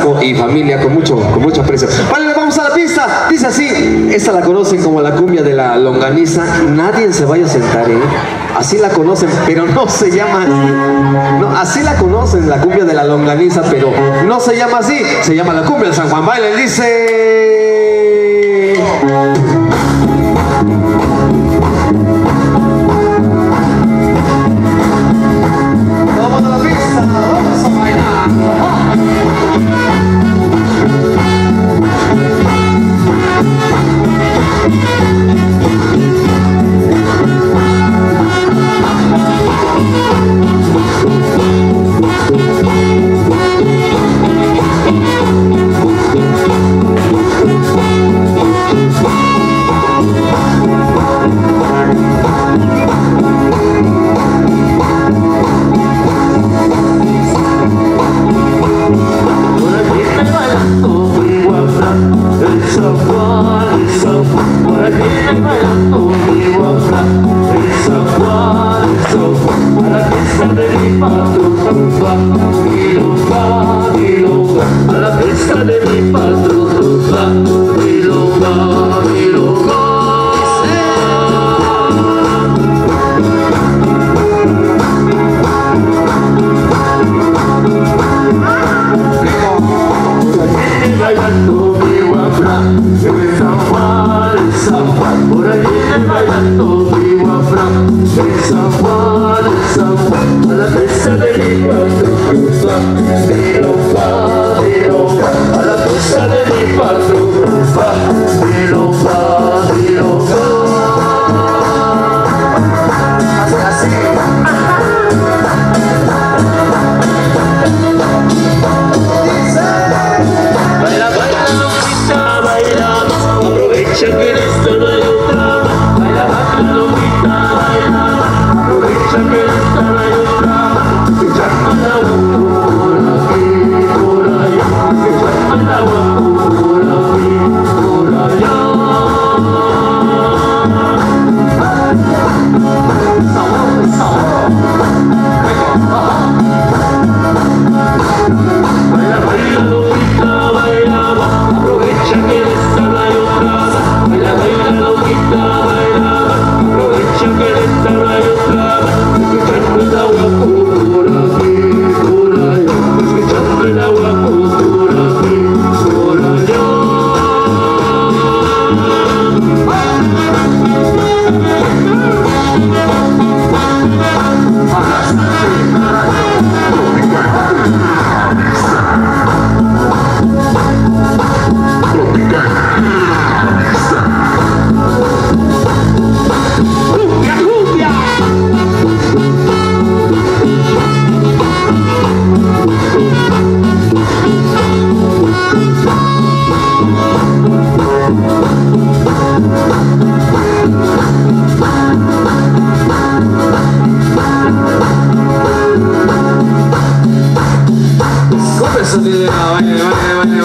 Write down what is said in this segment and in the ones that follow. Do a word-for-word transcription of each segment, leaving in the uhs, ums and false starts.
Blanco y familia, con mucho, con mucho aprecio. Vale, vamos a la pista. Dice así, esta la conocen como la cumbia de la longaniza. Nadie se vaya a sentar, ¿eh? Así la conocen, pero no se llama, no, así la conocen, la cumbia de la longaniza, pero no se llama así, se llama la cumbia de San Juan. Baile, dice... Vamos a la pista, vamos a bailar.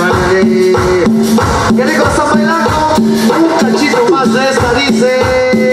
¡Qué rico está bailando! Un cachito más de esta dice...